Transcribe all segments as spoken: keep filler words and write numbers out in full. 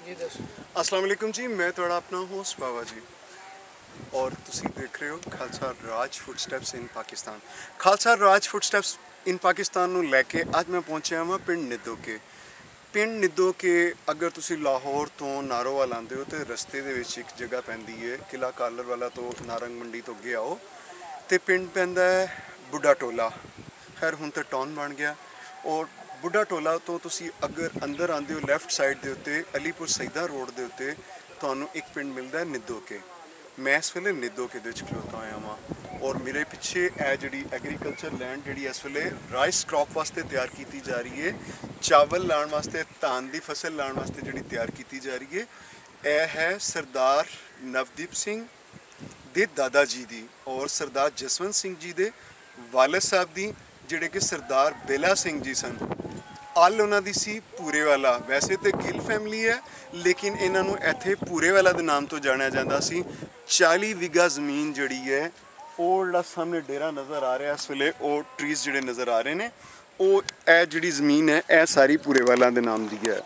अस्सलाम वालेकुम जी, मैं थोड़ा अपना होस्ट बाबा जी और तुसी देख रहे हो खालसा राज फुटस्टैप्स इन पाकिस्तान। खालसा राज फुटस्टैप्स इन पाकिस्तान ਨੂੰ ਲੈ ਕੇ ਅੱਜ मैं पहुंचा हाँ पिंड निदोके। पिंड निदोके अगर तुसी लाहौर तो नारोवाल आते हो तो रस्ते दे विच एक जगह पैंदी है किला कालर वाला तो नारंग मंडी तो अगे आओ तो पिंड पैंदा है बुढ़ा टोला। खैर हुण तो टाउन बन गया और बुढ़ा टोला तो तुसी अगर अंदर आते हो लैफ्ट साइड के उत्ते अलीपुर सईदा रोड के उत्ते तुहानूं एक पिंड मिलता है निदोके। मैं इस वेले निदोके दे विच खलोता होया वां और मेरे पिछे ए जिहड़ी एग्रीकल्चर लैंड जिहड़ी इस वेले राइस क्रॉप वास्ते तैयार की जा रही है, चावल लाने वास्ते धान की फसल लाने वास्ते जिहड़ी तैयार की जा रही है, यह है सरदार नवदीप सिंह दे दादा जी दी और सरदार जसवंत सिंह जी दे वालिद साहब दी जिहड़े कि सरदार बेला सिंह जी सन। अल उन्हां दी सी पूरेवाला। वैसे तो गिल फैमिली है लेकिन इन्हां नूं इत्थे पूरेवाला दे नाम तो जानिया जांदा सी। चाली विगा जमीन जिहड़ी है ਉਹ ਜਿਹੜਾ ਸਾਹਮਣੇ ਡੇਰਾ ਨਜ਼ਰ ਆ ਰਿਹਾ ਇਸ ਵੇਲੇ ਉਹ ਟਰੀਜ਼ ਜਿਹੜੇ ਨਜ਼ਰ ਆ ਰਹੇ ਨੇ ਉਹ ਇਹ ਜਿਹੜੀ ਜ਼ਮੀਨ ਹੈ ਇਹ ਸਾਰੀ ਪੂਰੇਵਾਲਾਂ ਦੇ ਨਾਮ ਦੀ ਹੈ।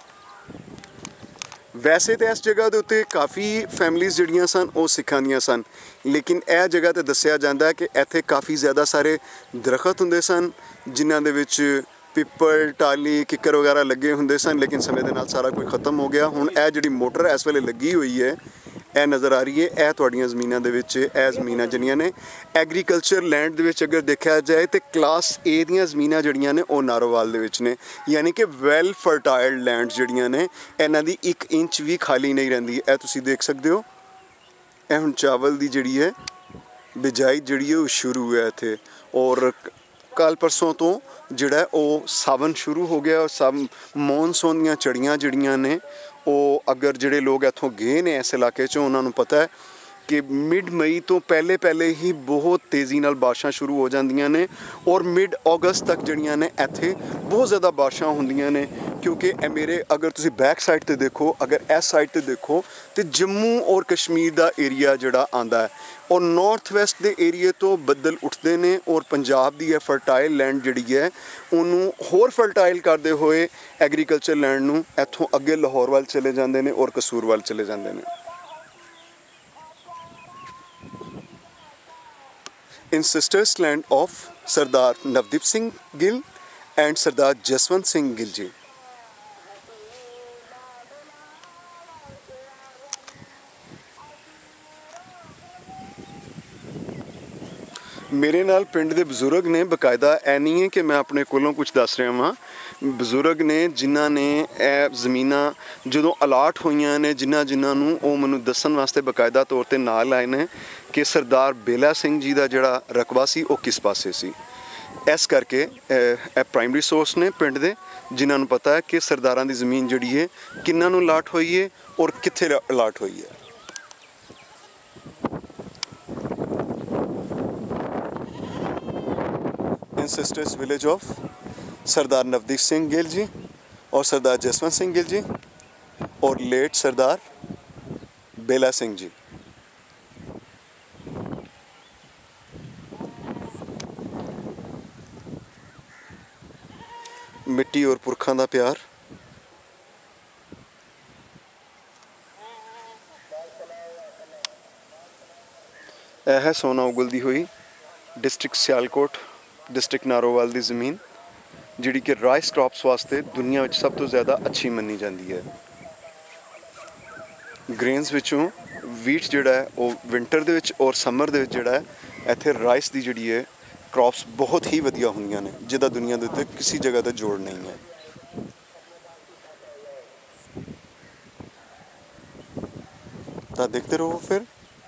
ਵੈਸੇ ਤਾਂ ਇਸ ਜਗ੍ਹਾ ਦੇ ਉੱਤੇ ਕਾਫੀ ਫੈਮਲੀਜ਼ ਜਿਹੜੀਆਂ ਸਨ ਉਹ ਸਿੱਖਾਂ ਦੀਆਂ ਸਨ ਲੇਕਿਨ ਇਹ ਜਗ੍ਹਾ ਤੇ ਦੱਸਿਆ ਜਾਂਦਾ ਹੈ ਕਿ ਇੱਥੇ ਕਾਫੀ ਜ਼ਿਆਦਾ ਸਾਰੇ ਦਰਖਤ ਹੁੰਦੇ ਸਨ ਜਿਨ੍ਹਾਂ ਦੇ ਵਿੱਚ ਪਿੱਪਲ ਟਾਲੀ ਕਿੱਕਰ ਵਗੈਰਾ ਲੱਗੇ ਹੁੰਦੇ ਸਨ ਲੇਕਿਨ ਸਮੇਂ ਦੇ ਨਾਲ ਸਾਰਾ ਕੁਝ ਖਤਮ ਹੋ ਗਿਆ। ਹੁਣ ਇਹ ਜਿਹੜੀ ਮੋਟਰ ਇਸ ਵੇਲੇ ਲੱਗੀ ਹੋਈ ਹੈ ਇਹ ਨਜ਼ਰ ਆ ਰਹੀ ਹੈ। ਇਹ ਤੁਹਾਡੀਆਂ ਜ਼ਮੀਨਾਂ ਦੇ ਵਿੱਚ ਇਹ ਜ਼ਮੀਨਾਂ ਜਿਹੜੀਆਂ ਨੇ ਐਗਰੀਕਲਚਰ ਲੈਂਡ ਦੇ ਵਿੱਚ ਅਗਰ ਦੇਖਿਆ ਜਾਏ ਤਾਂ ਕਲਾਸ ਏ ਦੀਆਂ ਜ਼ਮੀਨਾਂ ਜਿਹੜੀਆਂ ਨੇ ਉਹ ਨਾਰੋਵਾਲ ਦੇ ਵਿੱਚ ਨੇ, ਯਾਨੀ ਕਿ ਵੈਲ ਫਰਟਾਈਲ ਲੈਂਡ ਜਿਹੜੀਆਂ ਨੇ ਇਹਨਾਂ ਦੀ ਇੱਕ ਇੰਚ ਵੀ ਖਾਲੀ ਨਹੀਂ ਰਹਿੰਦੀ। ਇਹ ਤੁਸੀਂ ਦੇਖ ਸਕਦੇ ਹੋ। ਇਹ ਹੁਣ ਚਾਵਲ ਦੀ ਜਿਹੜੀ ਹੈ ਬਿਜਾਈ ਜਿਹੜੀ ਹੈ ਉਹ ਸ਼ੁਰੂ ਹੈ ਇੱਥੇ ਔਰ ਕੱਲ੍ਹ ਪਰਸੋਂ ਤੋਂ ਜਿਹੜਾ ਉਹ ਸਾਵਨ ਸ਼ੁਰੂ ਹੋ ਗਿਆ। ਸਭ ਮੌਨਸੂਨ ਦੀਆਂ ਝੜੀਆਂ ਜਿਹੜੀਆਂ ਨੇ ਉਹ ਅਗਰ ਜਿਹੜੇ ਲੋਕ ਇੱਥੋਂ ਗਏ ਨੇ ਇਸ ਇਲਾਕੇ 'ਚੋਂ ਉਹਨਾਂ ਨੂੰ ਪਤਾ ਹੈ ਕਿ ਮਿਡ ਮਈ ਤੋਂ ਪਹਿਲੇ ਪਹਿਲੇ ਹੀ ਬਹੁਤ ਤੇਜ਼ੀ ਨਾਲ ਬਾਰਿਸ਼ਾਂ ਸ਼ੁਰੂ ਹੋ ਜਾਂਦੀਆਂ ਨੇ ਔਰ ਮਿਡ ਅਗਸਤ ਤੱਕ ਜਿਹੜੀਆਂ ਨੇ ਇੱਥੇ ਬਹੁਤ ਜ਼ਿਆਦਾ ਬਾਰਿਸ਼ਾਂ ਹੁੰਦੀਆਂ ਨੇ ਕਿਉਂਕਿ ਇਹ ਮੇਰੇ ਅਗਰ ਤੁਸੀਂ ਬੈਕ ਸਾਈਡ 'ਤੇ ਦੇਖੋ ਅਗਰ ਇਸ ਸਾਈਡ 'ਤੇ ਦੇਖੋ ਤਾਂ ਜੰਮੂ ਔਰ ਕਸ਼ਮੀਰ ਦਾ ਏਰੀਆ ਜਿਹੜਾ ਆਉਂਦਾ ਹੈ ਔਰ ਨਾਰਥ ਵੈਸਟ ਦੇ ਏਰੀਏ ਤੋਂ ਬੱਦਲ ਉੱਠਦੇ ਨੇ ਔਰ ਪੰਜਾਬ ਦੀ ਇਹ ਫਰਟਾਈਲ ਲੈਂਡ ਜਿਹੜੀ ਹੈ ਉਹਨੂੰ ਹੋਰ ਫਰਟਾਈਲ ਕਰਦੇ ਹੋਏ ਐਗਰੀਕਲਚਰ ਲੈਂਡ ਨੂੰ ਇੱਥੋਂ ਅੱਗੇ ਲਾਹੌਰ ਵੱਲ ਚਲੇ ਜਾਂਦੇ ਨੇ ਔਰ ਕਸੂਰ ਵੱਲ ਚਲੇ ਜਾਂਦੇ ਨੇ। Ancestors land of Sardar Navdeep Singh Gill and Sardar Jaswant Singh Gill ji। ਮੇਰੇ ਨਾਲ ਪਿੰਡ ਦੇ ਬਜ਼ੁਰਗ ਨੇ ਬਕਾਇਦਾ ਐ ਨਹੀਂ ਹੈ ਕਿ ਮੈਂ ਆਪਣੇ ਕੋਲੋਂ ਕੁਝ ਦੱਸ ਰਿਹਾ ਹਾਂ। ਬਜ਼ੁਰਗ ਨੇ ਜਿਨ੍ਹਾਂ ਨੇ ਇਹ ਜ਼ਮੀਨਾਂ ਜਦੋਂ ਅਲਾਟ ਹੋਈਆਂ ਨੇ ਜਿਨ੍ਹਾਂ ਜਿਨ੍ਹਾਂ ਨੂੰ ਉਹ ਮੈਨੂੰ ਦੱਸਣ ਵਾਸਤੇ ਬਕਾਇਦਾ ਤੌਰ 'ਤੇ ਨਾਲ ਆਏ ਨੇ ਕਿ ਸਰਦਾਰ ਬੇਲਾ ਸਿੰਘ ਜੀ ਦਾ ਜਿਹੜਾ ਰਕਬਾ ਸੀ ਉਹ ਕਿਸ ਪਾਸੇ ਸੀ। ਇਸ ਕਰਕੇ ਇਹ ਪ੍ਰਾਇਮਰੀ ਸੋਰਸ ਨੇ ਪਿੰਡ ਦੇ ਜਿਨ੍ਹਾਂ ਨੂੰ ਪਤਾ ਹੈ ਕਿ ਸਰਦਾਰਾਂ ਦੀ ਜ਼ਮੀਨ ਜਿਹੜੀ ਹੈ ਕਿਹਨਾਂ ਨੂੰ ਅਲਾਟ ਹੋਈ ਹੈ ਔਰ ਕਿੱਥੇ ਅਲਾਟ ਹੋਈ ਹੈ। Ancestors village of सरदार नवदीप सिंह गिल जी और सरदार जसवंत सिंह गिल जी और लेट सरदार बेला सिंह जी। मिट्टी और पुरखों का प्यार। यह है सोना उगलती हुई डिस्ट्रिक्ट सियालकोट डिस्ट्रिक्ट नारोवाल की ज़मीन जिहड़ी कि राइस क्रॉप्स वास्ते दुनिया में सब तो ज़्यादा अच्छी मनी जाती है। ग्रेन्स विचों वीट जिहड़ा है वो विंटर दे विच और समर दे विच जिहड़ा है इत्थे राइस की जिहड़ी है क्रॉप्स बहुत ही वधिया होंदियां ने जिहदा दुनिया दे उत्ते किसी जगह का जोड़ नहीं है। तो देखते रहो फिर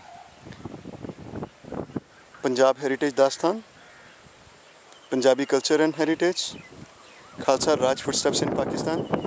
पंजाब हेरिटेज दास्तान Punjabi culture and heritage Khalsa Raj footsteps in Pakistan.